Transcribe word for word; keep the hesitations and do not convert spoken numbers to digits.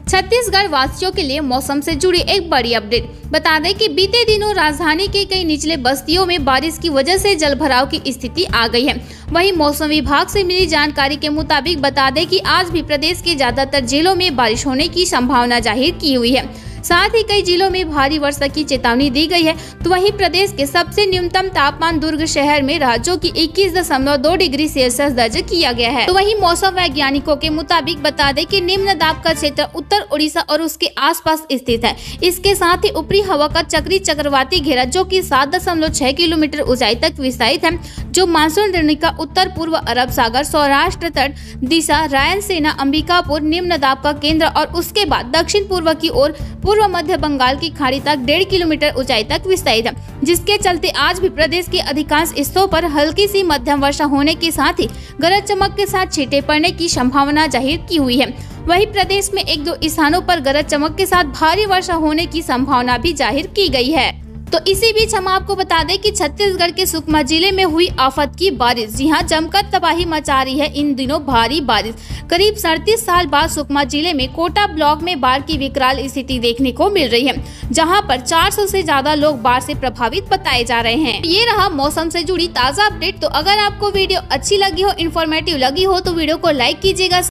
छत्तीसगढ़ वासियों के लिए मौसम से जुड़ी एक बड़ी अपडेट। बता दें कि बीते दिनों राजधानी के कई निचले बस्तियों में बारिश की वजह से जलभराव की स्थिति आ गई है। वहीं मौसम विभाग से मिली जानकारी के मुताबिक बता दें कि आज भी प्रदेश के ज्यादातर जिलों में बारिश होने की संभावना जाहिर की हुई है। साथ ही कई जिलों में भारी वर्षा की चेतावनी दी गई है। तो वहीं प्रदेश के सबसे न्यूनतम तापमान दुर्ग शहर में रहा, जो कि इक्कीस दशमलव दो डिग्री सेल्सियस दर्ज किया गया है। तो वहीं मौसम वैज्ञानिकों के मुताबिक बता दें कि निम्न दाब का क्षेत्र उत्तर उड़ीसा और उसके आसपास स्थित है। इसके साथ ही ऊपरी हवा का चक्री चक्रवाती घेरा, जो कि सात दशमलव छह किलोमीटर ऊंचाई तक विस्तारित है, जो मानसून द्रोणिका उत्तर पूर्व अरब सागर, सौराष्ट्र तट दिशा, रायलसीना, अंबिकापुर निम्न दाब का केंद्र और उसके बाद दक्षिण पूर्व की ओर पूर्व मध्य बंगाल की खाड़ी तक डेढ़ किलोमीटर ऊंचाई तक विस्तारित है, जिसके चलते आज भी प्रदेश के अधिकांश हिस्सों पर हल्की सी मध्यम वर्षा होने के साथ ही गरज चमक के साथ छींटे पड़ने की संभावना जाहिर की हुई है। वहीं प्रदेश में एक दो स्थानों पर गरज चमक के साथ भारी वर्षा होने की संभावना भी जाहिर की गई है। तो इसी बीच हम आपको बता दें कि छत्तीसगढ़ के सुकमा जिले में हुई आफत की बारिश। जी हां, जमकर तबाही मचा रही है इन दिनों भारी बारिश। करीब सैंतीस साल बाद सुकमा जिले में कोटा ब्लॉक में बाढ़ की विकराल स्थिति देखने को मिल रही है, जहां पर चार सौ से ज्यादा लोग बाढ़ से प्रभावित बताए जा रहे हैं। ये रहा मौसम से जुड़ी ताजा अपडेट। तो अगर आपको वीडियो अच्छी लगी हो, इन्फॉर्मेटिव लगी हो, तो वीडियो को लाइक कीजिएगा।